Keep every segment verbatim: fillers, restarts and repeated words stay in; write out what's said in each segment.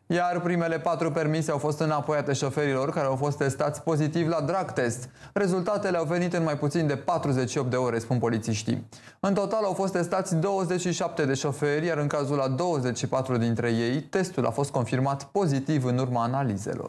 Iar primele patru permise au fost înapoiate șoferilor care au fost testați pozitiv la drug test. Rezultatele au venit în mai puțin de patruzeci și opt de ore, spun polițiștii. În total au fost testați douăzeci și șapte de șoferi, iar în cazul a douăzeci și patru dintre ei, testul a fost confirmat pozitiv în urma analizelor.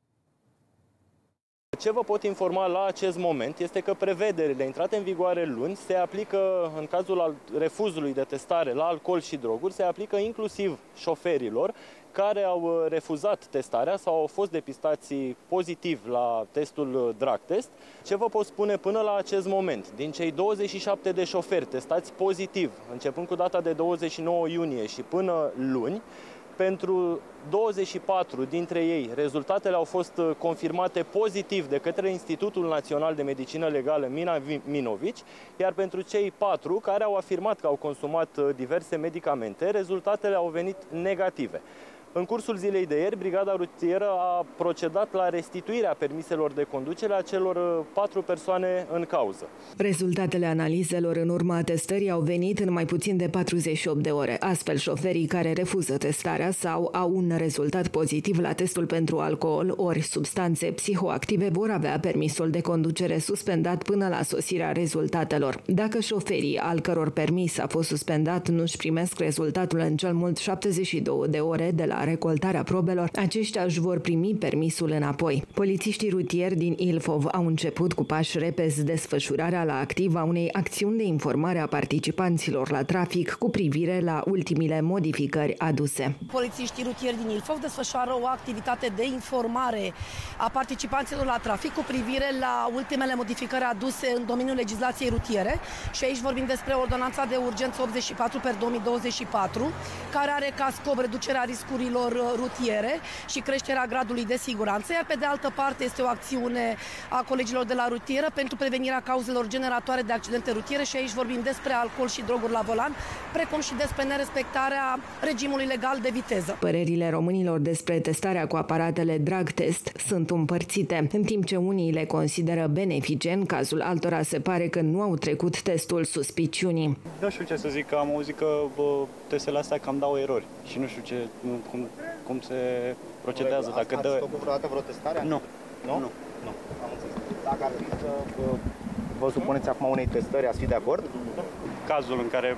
Ce vă pot informa la acest moment este că prevederile intrate în vigoare luni se aplică în cazul refuzului de testare la alcool și droguri, se aplică inclusiv șoferilor care au refuzat testarea sau au fost depistați pozitiv la testul drug test. Ce vă pot spune până la acest moment? Din cei douăzeci și șapte de șoferi testați pozitiv, începând cu data de douăzeci și nouă iunie și până luni, pentru douăzeci și patru dintre ei, rezultatele au fost confirmate pozitiv de către Institutul Național de Medicină Legală Mina Minovici, iar pentru cei patru care au afirmat că au consumat diverse medicamente, rezultatele au venit negative. În cursul zilei de ieri, Brigada Rutieră a procedat la restituirea permiselor de conducere a celor patru persoane în cauză. Rezultatele analizelor în urma testării au venit în mai puțin de patruzeci și opt de ore. Astfel, șoferii care refuză testarea sau au un rezultat pozitiv la testul pentru alcool ori substanțe psihoactive vor avea permisul de conducere suspendat până la sosirea rezultatelor. Dacă șoferii al căror permis a fost suspendat nu-și primesc rezultatul în cel mult șaptezeci și două de ore de la recoltarea probelor, aceștia își vor primi permisul înapoi. Polițiștii rutieri din Ilfov au început cu pași repezi desfășurarea la activ a unei acțiuni de informare a participanților la trafic cu privire la ultimile modificări aduse. Polițiștii rutieri din Ilfov desfășoară o activitate de informare a participanților la trafic cu privire la ultimele modificări aduse în domeniul legislației rutiere și aici vorbim despre ordonanța de urgență optzeci și patru pe două mii douăzeci și patru, care are ca scop reducerea riscurilor rutiere și creșterea gradului de siguranță, iar pe de altă parte este o acțiune a colegilor de la rutieră pentru prevenirea cauzelor generatoare de accidente rutiere și aici vorbim despre alcool și droguri la volan, precum și despre nerespectarea regimului legal de viteză. Părerile românilor despre testarea cu aparatele drug test sunt împărțite, în timp ce unii le consideră benefice, în cazul altora se pare că nu au trecut testul suspiciunii. Nu știu ce să zic, că am auzit că bă, testele astea cam dau erori și nu știu ce, cum, cum se procedează. Dacă ați dă... făcut vreodată vreo testare? Nu. Nu? Nu. Nu. Am înțeles. Dacă ar fi să vă, vă supuneți acum unei testări, ați fi de acord? Cazul în care,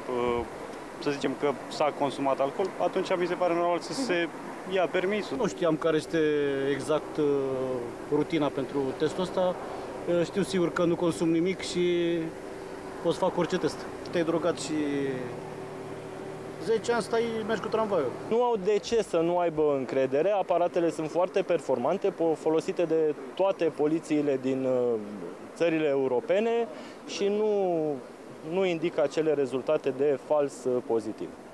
să zicem că s-a consumat alcool, atunci mi se pare normal să se ia permisul. Nu știam care este exact rutina pentru testul ăsta. Știu sigur că nu consum nimic și pot să fac orice test. Te-ai drogat și zece ani stai, mergi cu tramvaiul. Nu au de ce să nu aibă încredere. Aparatele sunt foarte performante, folosite de toate polițiile din țările europene și nu, nu indică acele rezultate de fals pozitiv.